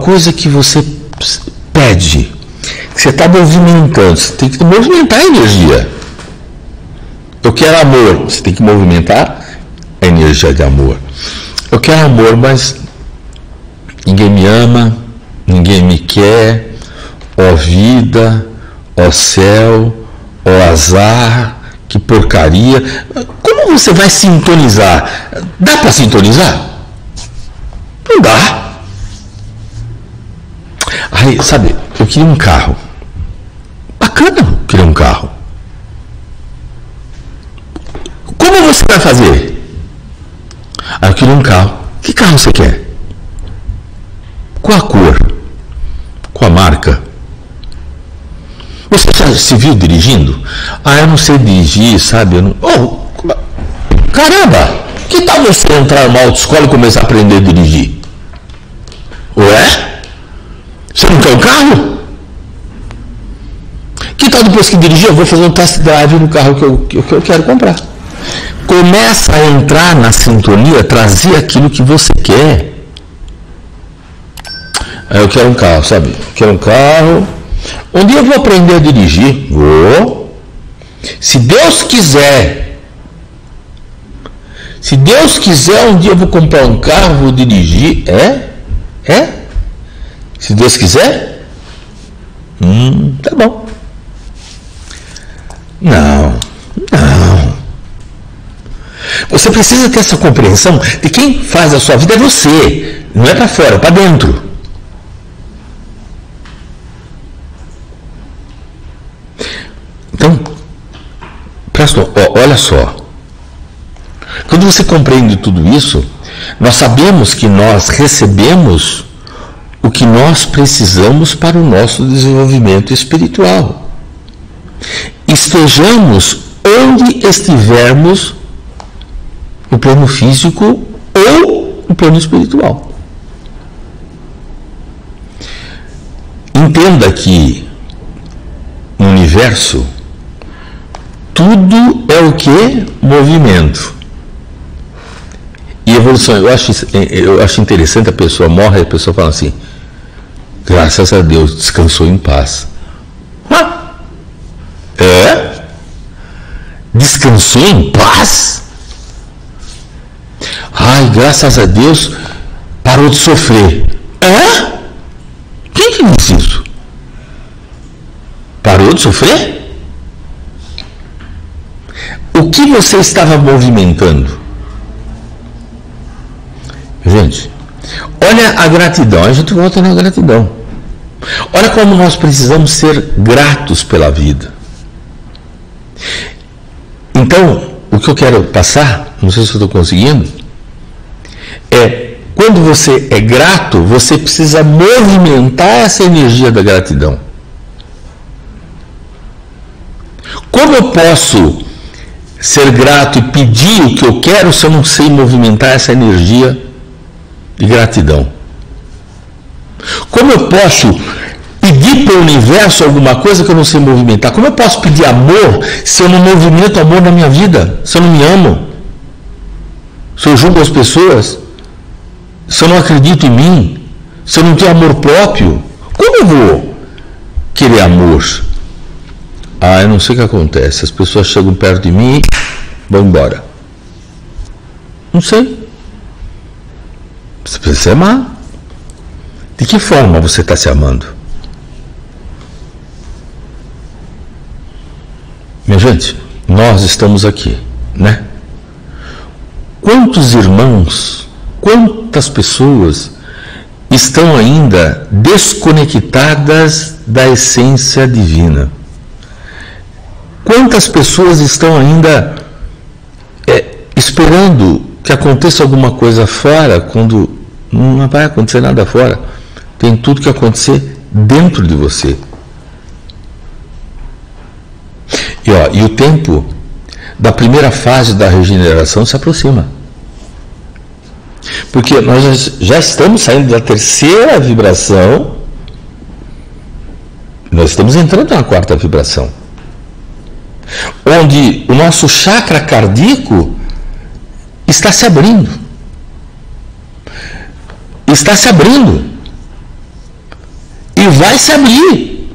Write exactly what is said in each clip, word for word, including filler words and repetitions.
coisa que você pede, que você está movimentando, você tem que movimentar a energia. Eu quero amor, você tem que movimentar a energia de amor. Eu quero amor, mas ninguém me ama, ninguém me quer, ó vida, ó céu, ó azar, que porcaria. Como você vai sintonizar? Dá para sintonizar? Não dá. Aí, sabe, eu queria um carro. Bacana, eu queria um carro. Como você vai fazer? Aí eu queria um carro. Que carro você quer? Qual a cor? Qual a marca? Você já se viu dirigindo? Ah, eu não sei dirigir, sabe? Eu não... Oh, caramba! Que tal você entrar numa autoescola e começar a aprender a dirigir? Ué? Você não quer um carro? Que tal depois que dirigir, eu vou fazer um test drive no carro que eu, que eu quero comprar? Começa a entrar na sintonia, trazer aquilo que você quer. Aí eu quero um carro, sabe? Eu quero um carro. Um dia eu vou aprender a dirigir. Vou. Se Deus quiser. Se Deus quiser, um dia eu vou comprar um carro, vou dirigir. É? É? Se Deus quiser? Hum, tá bom. Não. Não. Você precisa ter essa compreensão de quem faz a sua vida é você. Não é para fora, é para dentro. Então, presta, ó, olha só. Quando você compreende tudo isso, nós sabemos que nós recebemos o que nós precisamos para o nosso desenvolvimento espiritual. Estejamos onde estivermos, no plano físico ou no plano espiritual. Entenda que no universo tudo é o que? Movimento. E evolução, eu acho, eu acho interessante, a pessoa morre e a pessoa fala assim, graças a Deus, descansou em paz. Ah, é? Descansou em paz? Ai, graças a Deus, parou de sofrer. É? Quem que disse isso? Parou de sofrer? O que você estava movimentando? Gente, olha a gratidão, a gente volta na gratidão. Olha como nós precisamos ser gratos pela vida. Então, o que eu quero passar, não sei se eu estou conseguindo, é, quando você é grato, você precisa movimentar essa energia da gratidão. Como eu posso ser grato e pedir o que eu quero se eu não sei movimentar essa energia de gratidão? Como eu posso pedir para o universo alguma coisa que eu não sei movimentar? Como eu posso pedir amor se eu não movimento amor na minha vida? Se eu não me amo? Se eu julgo as pessoas? Se eu não acredito em mim? Se eu não tenho amor próprio? Como eu vou querer amor? Ah, eu não sei o que acontece. As pessoas chegam perto de mim e vão embora. Não sei. Você precisa se amar. De que forma você está se amando? Minha gente, nós estamos aqui, né? Quantos irmãos, quantas pessoas estão ainda desconectadas da essência divina? Quantas pessoas estão ainda é, esperando que aconteça alguma coisa fora, quando não vai acontecer nada fora? Tem tudo que acontecer dentro de você. E, ó, e o tempo da primeira fase da regeneração se aproxima. Porque nós já estamos saindo da terceira vibração, nós estamos entrando na quarta vibração, onde o nosso chakra cardíaco está se abrindo. Está se abrindo. e vai se abrir,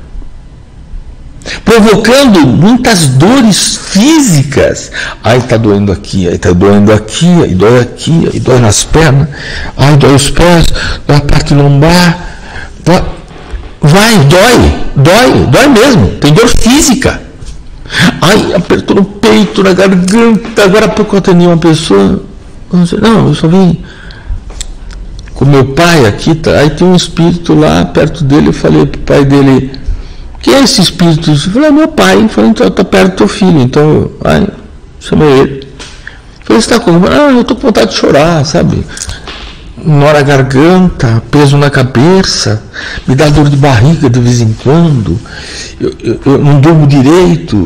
provocando muitas dores físicas. Ai, está doendo aqui, ai, está doendo aqui, aí dói aqui, aí dói nas pernas, ai, dói os pés, dói a parte lombar. Dói. Vai, dói, dói, dói mesmo, tem dor física. Ai, apertou no peito, na garganta. Agora há pouco eu atendi uma pessoa, não, eu só vim com meu pai aqui, tá, aí tem um espírito lá perto dele, eu falei pro pai dele, quem é esse espírito? Eu falei, é meu pai. Eu falei, então está perto do teu filho, então, ai, chamei ele. Eu falei, você está com... Ah, eu estou com vontade de chorar, sabe? Nora a garganta, peso na cabeça, me dá dor de barriga de vez em quando, eu, eu, eu não durmo direito.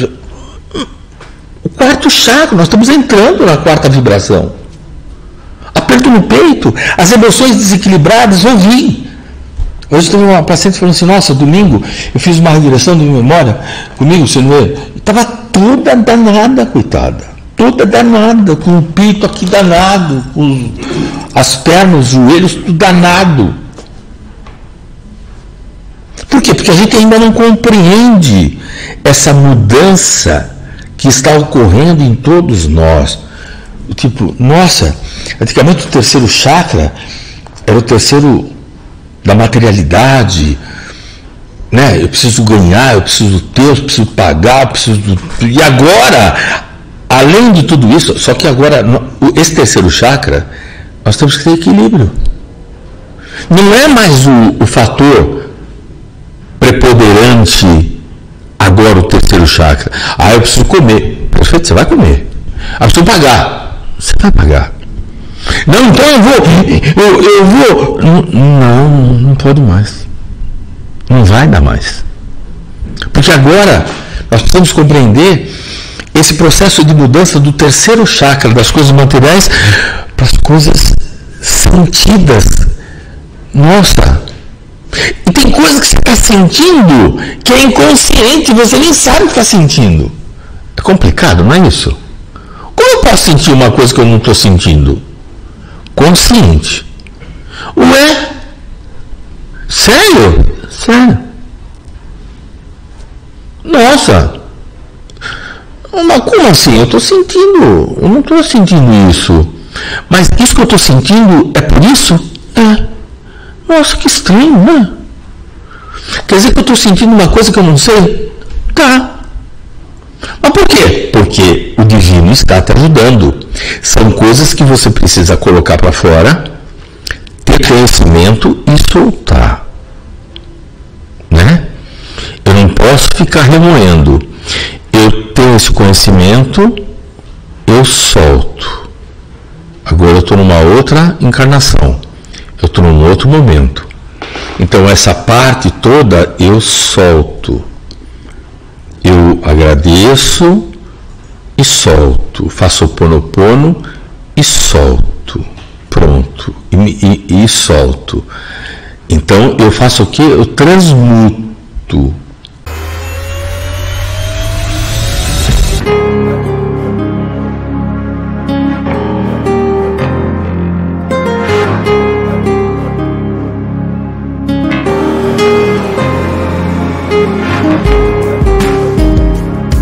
O quarto chakra, nós estamos entrando na quarta vibração. Aperto no peito, as emoções desequilibradas vão vir. Hoje teve uma paciente falando assim, nossa, domingo eu fiz uma regressão de memória comigo, você não vê? Estava toda danada, coitada. Toda danada, com o peito aqui danado, com as pernas, os joelhos, tudo danado. Por quê? Porque a gente ainda não compreende essa mudança que está ocorrendo em todos nós. Tipo, nossa, antigamente o terceiro chakra era o terceiro da materialidade, né? Eu preciso ganhar, eu preciso ter, eu preciso pagar, eu preciso... E agora, além de tudo isso, só que agora, esse terceiro chakra, nós temos que ter equilíbrio. Não é mais o, o fator preponderante agora o terceiro chakra. Ah, eu preciso comer. Perfeito, você vai comer. Ah, eu preciso pagar. Você vai pagar. Não, então eu vou, eu, eu vou. Não, não pode mais. Não vai dar mais. Porque agora nós precisamos compreender esse processo de mudança do terceiro chakra, das coisas materiais, para as coisas sentidas. Nossa! E tem coisa que você está sentindo que é inconsciente, você nem sabe o que está sentindo. É complicado, não é isso? Como eu posso sentir uma coisa que eu não estou sentindo? Consciente. Ué? Sério? Sério? Nossa! Mas como assim? Eu estou sentindo, eu não estou sentindo isso. Mas isso que eu estou sentindo é por isso? É. Nossa, que estranho, né? Quer dizer que eu estou sentindo uma coisa que eu não sei? Tá. Mas por quê? Porque o divino está te ajudando. São coisas que você precisa colocar para fora, ter conhecimento e soltar. Né? Eu não posso ficar remoendo. Eu tenho esse conhecimento, eu solto. Agora eu estou numa outra encarnação. Eu estou num outro momento. Então essa parte toda eu solto. Eu agradeço e solto. Faço o Ho'oponopono e solto. Pronto. E, e, e solto. Então eu faço o quê? Eu transmuto.